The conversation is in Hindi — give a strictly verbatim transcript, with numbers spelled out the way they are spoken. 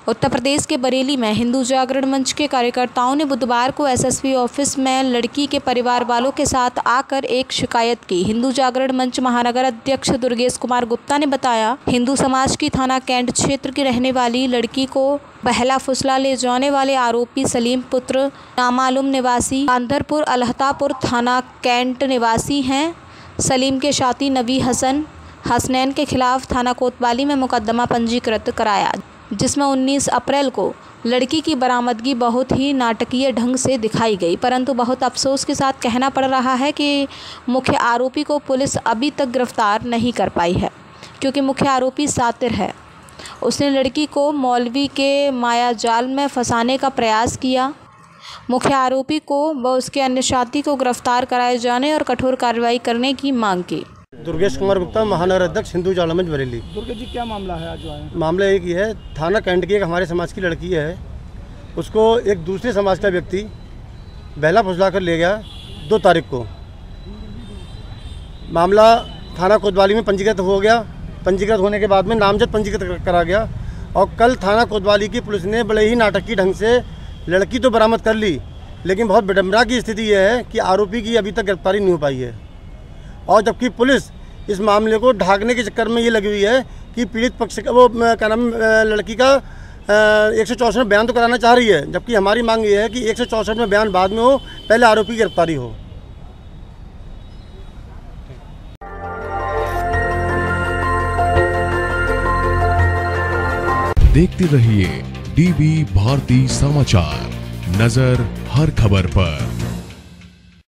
उत्तर प्रदेश के बरेली में हिंदू जागरण मंच के कार्यकर्ताओं ने बुधवार को एसएसपी ऑफिस में लड़की के परिवार वालों के साथ आकर एक शिकायत की। हिंदू जागरण मंच महानगर अध्यक्ष दुर्गेश कुमार गुप्ता ने बताया, हिंदू समाज की थाना कैंट क्षेत्र की रहने वाली लड़की को बहला फुसला ले जाने वाले आरोपी सलीम पुत्र नामालूम निवासी आंधरपुर अलहतापुर थाना कैंट निवासी हैं। सलीम के साथी नबी हसन हसनैन के खिलाफ थाना कोतवाली में मुकदमा पंजीकृत कराया, जिसमें उन्नीस अप्रैल को लड़की की बरामदगी बहुत ही नाटकीय ढंग से दिखाई गई। परंतु बहुत अफसोस के साथ कहना पड़ रहा है कि मुख्य आरोपी को पुलिस अभी तक गिरफ्तार नहीं कर पाई है, क्योंकि मुख्य आरोपी सातिर है। उसने लड़की को मौलवी के मायाजाल में फंसाने का प्रयास किया। मुख्य आरोपी को व उसके अन्य साथी को गिरफ्तार कराए जाने और कठोर कार्रवाई करने की मांग की। दुर्गेश कुमार गुप्ता, महानगर अध्यक्ष, हिंदू जागरण मंच बरेली। दुर्गेश जी, क्या मामला है आज जो आए? मामला एक ही है, थाना कैंट की एक हमारे समाज की लड़की है, उसको एक दूसरे समाज का व्यक्ति बहला फुसला कर ले गया दो तारीख को। मामला थाना कोतवाली में पंजीकृत हो गया। पंजीकृत होने के बाद में नामजद पंजीकृत करा गया और कल थाना कोतवाली की पुलिस ने बड़े ही नाटकीय ढंग से लड़की तो बरामद कर ली, लेकिन बहुत विडम्बना की स्थिति यह है कि आरोपी की अभी तक गिरफ्तारी नहीं हो पाई है। और जबकि पुलिस इस मामले को ढाकने के चक्कर में ये लगी हुई है कि पीड़ित पक्ष का वो क्या नाम लड़की का एक सौ चौंसठ में बयान तो कराना चाह रही है, जबकि हमारी मांग ये है कि एक सौ चौंसठ में बयान बाद में हो, पहले आरोपी की गिरफ्तारी हो। देखते रहिए डीबी भारती समाचार, नजर हर खबर पर।